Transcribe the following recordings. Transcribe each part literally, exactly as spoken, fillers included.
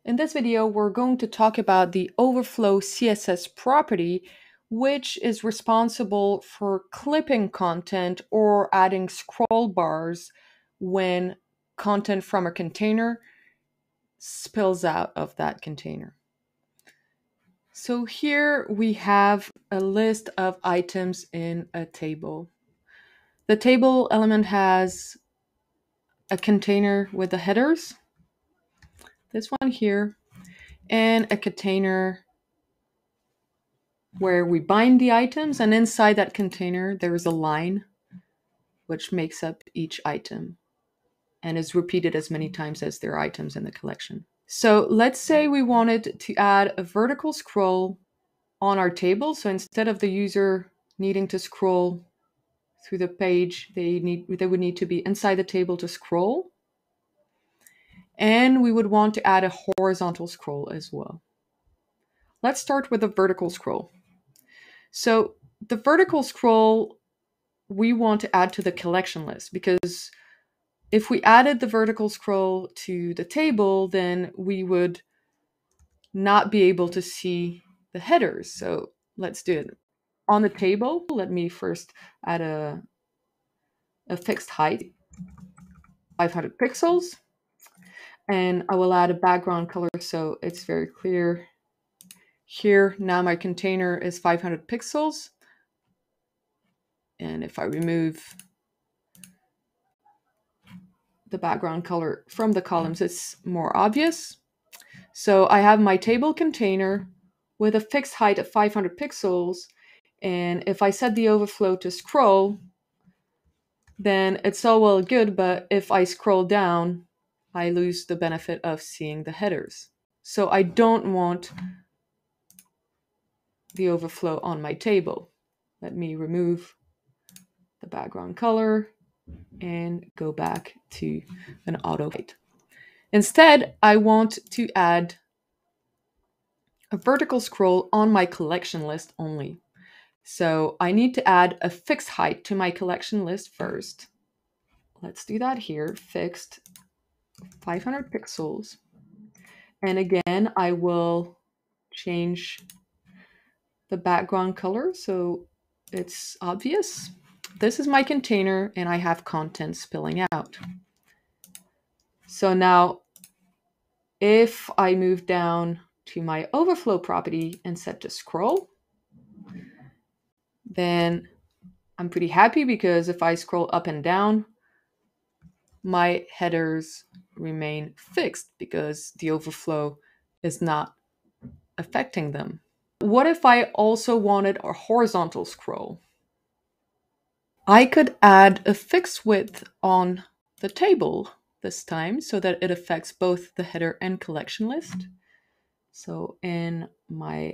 In this video, we're going to talk about the overflow C S S property, which is responsible for clipping content or adding scroll bars when content from a container spills out of that container. So here we have a list of items in a table. The table element has a container with the headers, this one here, and a container where we bind the items, and inside that container there is a line which makes up each item and is repeated as many times as there are items in the collection. So let's say we wanted to add a vertical scroll on our table. So instead of the user needing to scroll through the page, they need they would need to be inside the table to scroll. And we would want to add a horizontal scroll as well. Let's start with a vertical scroll. So the vertical scroll we want to add to the collection list, because if we added the vertical scroll to the table, then we would not be able to see the headers. So let's do it. On the table, let me first add a, a fixed height, five hundred pixels, and I will add a background color so it's very clear. Here, now my container is five hundred pixels. And if I remove the background color from the columns, it's more obvious. So I have my table container with a fixed height of five hundred pixels. And if I set the overflow to scroll, then it's all well and good. But if I scroll down, I lose the benefit of seeing the headers. So I don't want the overflow on my table. Let me remove the background color and go back to an auto height. Instead, I want to add a vertical scroll on my collection list only. So I need to add a fixed height to my collection list first. Let's do that here, fixed five hundred pixels. And again, I will change the background color so it's obvious. This is my container and I have content spilling out. So now if I move down to my overflow property and set to scroll, then I'm pretty happy, because if I scroll up and down, my headers remain fixed because the overflow is not affecting them. What if I also wanted a horizontal scroll? I could add a fixed width on the table this time so that it affects both the header and collection list. So in my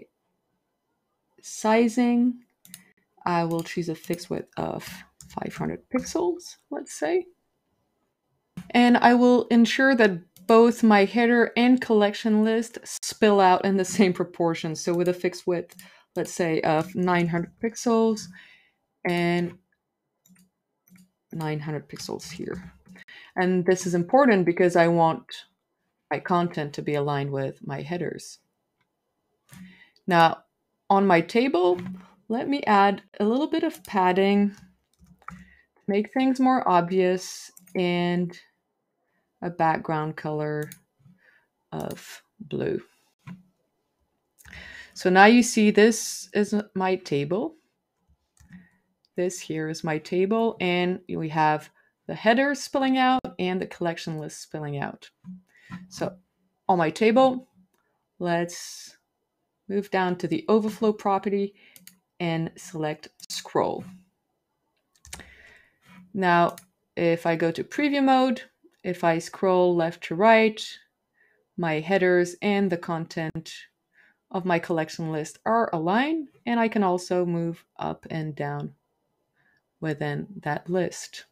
sizing, I will choose a fixed width of five hundred pixels, let's say. And I will ensure that both my header and collection list spill out in the same proportion. So with a fixed width, let's say of nine hundred pixels and nine hundred pixels here. And this is important because I want my content to be aligned with my headers. Now, on my table, let me add a little bit of padding to make things more obvious, and a background color of blue. So now you see this is my table. This here is my table, and we have the header spilling out and the collection list spilling out. So on my table, let's move down to the overflow property and select scroll. Now, if I go to preview mode, if I scroll left to right, my headers and the content of my collection list are aligned, and I can also move up and down within that list.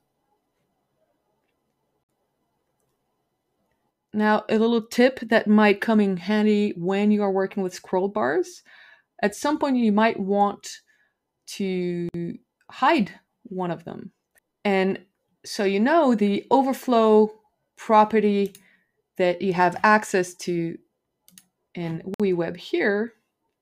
Now, a little tip that might come in handy when you are working with scroll bars. At some point, you might want to hide one of them. And so you know the overflow property that you have access to in WeWeb here,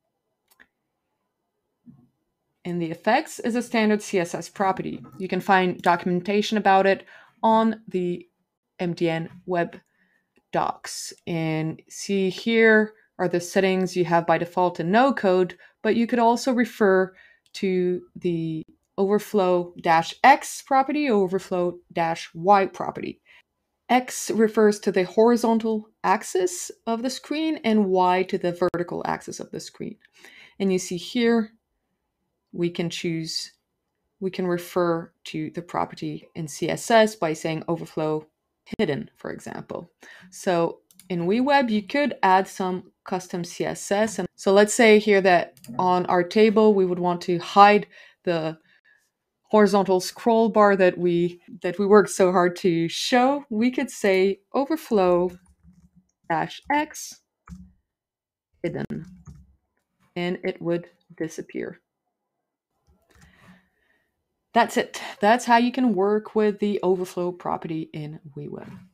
in the effects, is a standard C S S property. You can find documentation about it on the M D N web docs. And see, here are the settings you have by default in no code, but you could also refer to the overflow-x property, overflow-y property. X refers to the horizontal axis of the screen and Y to the vertical axis of the screen. And you see here, we can choose, we can refer to the property in C S S by saying overflow hidden, for example. So in WeWeb, you could add some custom C S S. And so let's say here that on our table, we would want to hide the horizontal scroll bar that we that we worked so hard to show. We could say overflow dash X hidden, and it would disappear. That's it. That's how you can work with the overflow property in WeWeb.